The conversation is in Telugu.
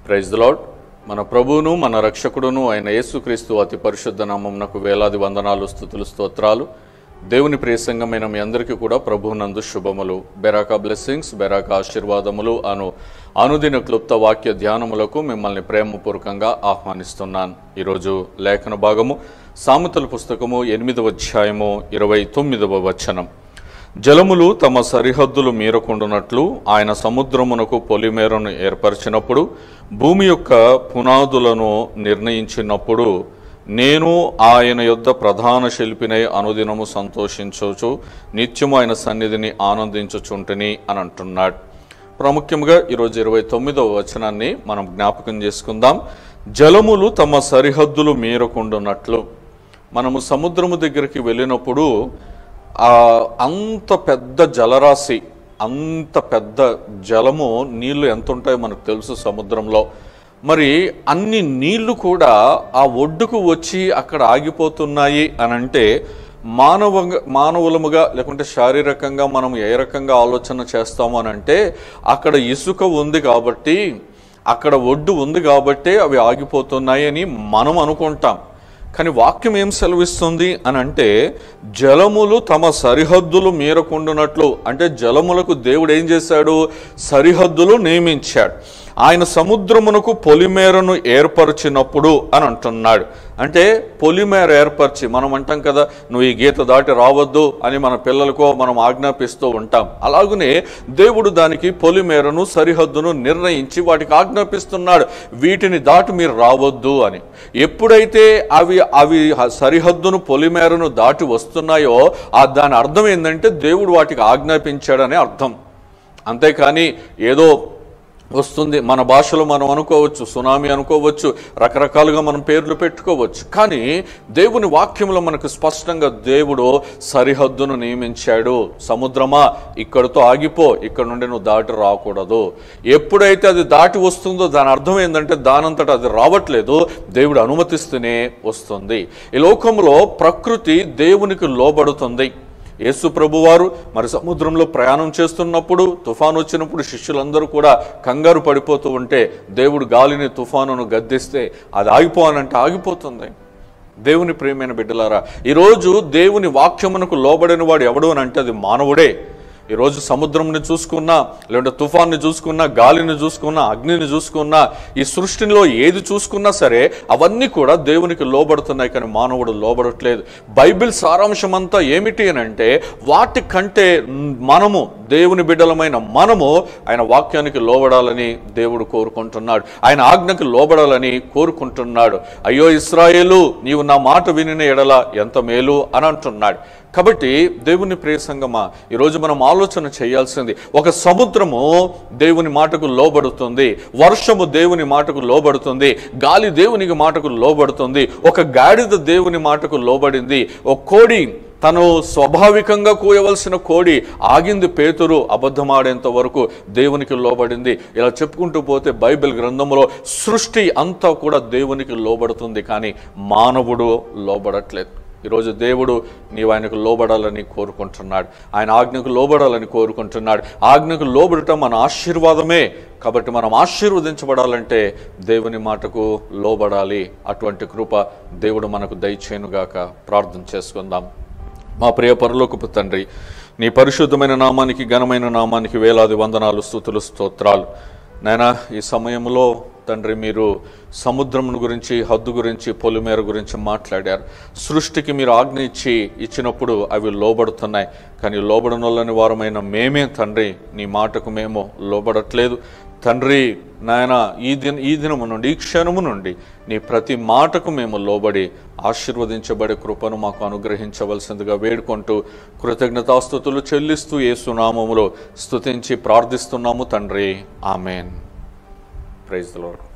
Praise the lord. మన ప్రభువును మన రక్షకుడును అయిన యేసుక్రీస్తు అతి పరిశుద్ధ నామమునకు వేలాది వందనాలు, స్తుతులు, స్తోత్రాలు. దేవుని ప్రియ సంఘమైన మీ అందరికీ కూడా ప్రభువునందు శుభములు, బెరాకా బ్లెస్సింగ్స్, బెరాకా ఆశీర్వాదములు అనుదిన క్లుప్త వాక్య ధ్యానములకు మిమ్మల్ని ప్రేమపూర్వకంగా ఆహ్వానిస్తున్నాను. ఈరోజు లేఖన భాగము సామెతల పుస్తకము 8వ అధ్యాయము 29వ వచనం. జలములు తమ సరిహద్దులు మీరకుండునట్లు ఆయన సముద్రమునకు పొలిమేరను ఏర్పరిచినప్పుడు, భూమి యొక్క పునాదులను నిర్ణయించినప్పుడు, నేను ఆయన యొద్ద ప్రధాన శిల్పినై అనుదినము సంతోషించుచు నిత్యము ఆయన సన్నిధిని ఆనందించుచుంటిని అని అంటున్నాడు. ప్రాముఖ్యంగా ఈరోజు 29వ వచనాన్ని మనం జ్ఞాపకం చేసుకుందాం. జలములు తమ సరిహద్దులు మీరకుండునట్లు. మనము సముద్రము దగ్గరికి వెళ్ళినప్పుడు అంత పెద్ద జలరాశి, అంత పెద్ద జలము, నీళ్లు ఎంత ఉంటాయో మనకు తెలుసు సముద్రంలో. మరి అన్ని నీళ్లు కూడా ఆ ఒడ్డుకు వచ్చి అక్కడ ఆగిపోతున్నాయి అని అంటే మానవులముగా లేకుంటే శారీరకంగా మనం ఏ రకంగా ఆలోచన చేస్తాము అని అంటే, అక్కడ ఇసుక ఉంది కాబట్టి, అక్కడ ఒడ్డు ఉంది కాబట్టి అవి ఆగిపోతున్నాయి అని మనం అనుకుంటాం. కానీ వాక్యం ఏం సెలవిస్తుంది అని అంటే, జలములు తమ సరిహద్దులు మీరకుండునట్లు అంటే జలములకు దేవుడు ఏం చేశాడు? సరిహద్దులు నియమించాడు. ఆయన సముద్రమునకు పొలిమేరను ఏర్పరిచినప్పుడు అని అంటున్నాడు. అంటే పొలిమేర ఏర్పరిచి, మనం అంటాం కదా, నువ్వు ఈ గీత దాటి రావద్దు అని మన పిల్లలకో మనం ఆజ్ఞాపిస్తూ ఉంటాం. అలాగనే దేవుడు దానికి పొలిమేరను, సరిహద్దును నిర్ణయించి వాటికి ఆజ్ఞాపిస్తున్నాడు, వీటిని దాటి మీరు రావద్దు అని. ఎప్పుడైతే అవి సరిహద్దును, పొలిమేరను దాటి వస్తున్నాయో దాని అర్థం ఏంటంటే దేవుడు వాటికి ఆజ్ఞాపించాడనే అర్థం. అంతేకాని ఏదో వస్తుంది, మన భాషలో మనం అనుకోవచ్చు, సునామీ అనుకోవచ్చు, రకరకాలుగా మనం పేర్లు పెట్టుకోవచ్చు. కానీ దేవుని వాక్యంలో మనకు స్పష్టంగా దేవుడు సరిహద్దును నియమించాడు. సముద్రమా, ఇక్కడితో ఆగిపో, ఇక్కడ నుండి నువ్వు దాటి రాకూడదు. ఎప్పుడైతే అది దాటి వస్తుందో దాని అర్థం ఏంటంటే దానంతటా అది రావట్లేదు, దేవుడు అనుమతిస్తూనే వస్తుంది. ఈ లోకంలో ప్రకృతి దేవునికి లోబడుతుంది. యేసు ప్రభువారు మరి సముద్రంలో ప్రయాణం చేస్తున్నప్పుడు, తుఫాను వచ్చినప్పుడు శిష్యులందరూ కూడా కంగారు పడిపోతూ ఉంటే, దేవుడు గాలిని, తుఫానును గద్దిస్తే అది ఆగిపోవాలంటే ఆగిపోతుంది. దేవుని ప్రియమైన బిడ్డలారా, ఈరోజు దేవుని వాక్యమునకు లోబడిన వాడు ఎవడు అని అంటే అది మానవుడే. ఈరోజు సముద్రంని చూసుకున్నా, లేదంటే తుఫాన్ని చూసుకున్నా, గాలిని చూసుకున్నా, అగ్నిని చూసుకున్నా, ఈ సృష్టిలో ఏది చూసుకున్నా సరే అవన్నీ కూడా దేవునికి లోబడుతున్నాయి, కానీ మానవుడు లోబడట్లేదు. బైబిల్ సారాంశం అంతా ఏమిటి అని అంటే, వాటికంటే మనము, దేవుని బిడ్డలమైన మనము ఆయన వాక్యానికి లోబడాలని దేవుడు కోరుకుంటున్నాడు, ఆయన ఆజ్ఞకు లోబడాలని కోరుకుంటున్నాడు. అయ్యో ఇశ్రాయేలు, నీవు నా మాట వినిన ఎడల ఎంత మేలు అని అంటున్నాడు. కాబట్టి దేవుని ప్రియ సంగమా, ఈరోజు మనం ఆలోచన చేయాల్సింది, ఒక సముద్రము దేవుని మాటకు లోబడుతుంది, వర్షము దేవుని మాటకు లోబడుతుంది, గాలి దేవునికి మాటకు లోబడుతుంది, ఒక గాడిద దేవుని మాటకు లోబడింది, ఒక కోడి తను స్వాభావికంగా కూయవలసిన కోడి ఆగింది, పేతురు అబద్ధమాడేంత వరకు దేవునికి లోబడింది. ఇలా చెప్పుకుంటూ పోతే బైబిల్ గ్రంథంలో సృష్టి అంతా కూడా దేవునికి లోబడుతుంది, కానీ మానవుడు లోబడట్లేదు. ఈరోజు దేవుడు నీవు ఆయనకు లోబడాలని కోరుకుంటున్నాడు, ఆయన ఆజ్ఞకు లోబడాలని కోరుకుంటున్నాడు. ఆజ్ఞకు లోబడటం మన ఆశీర్వాదమే. కాబట్టి మనం ఆశీర్వదించబడాలంటే దేవుని మాటకు లోబడాలి. అటువంటి కృప దేవుడు మనకు దయచేయునుగాక. ప్రార్థన చేసుకుందాం. మా ప్రియ పరలోకపు తండ్రి, నీ పరిశుద్ధమైన నామానికి, ఘనమైన నామానికి వేలాది వందనాలు, స్తుతులు, స్తోత్రాలు. నాయనా, ఈ సమయంలో తండ్రి మీరు సముద్రం గురించి, హద్దు గురించి, పొలిమేర గురించి మాట్లాడారు. సృష్టికి మీరు ఆజ్ఞ ఇచ్చినప్పుడు అవి లోబడుతున్నాయి, కానీ లోబడనొల్లని వారమైన మేమే తండ్రి నీ మాటకు మేము లోబడట్లేదు తండ్రి. నాయన, ఈ దినము నుండి, ఈ క్షణము నుండి నీ ప్రతి మాటకు మేము లోబడి ఆశీర్వదించబడే కృపను మాకు అనుగ్రహించవలసిందిగా వేడుకుంటూ కృతజ్ఞతాస్తుతులు చెల్లిస్తూ యేసు నామములో స్తుతించి ప్రార్థిస్తున్నాము తండ్రి. ఆమెన్. Praise the lord.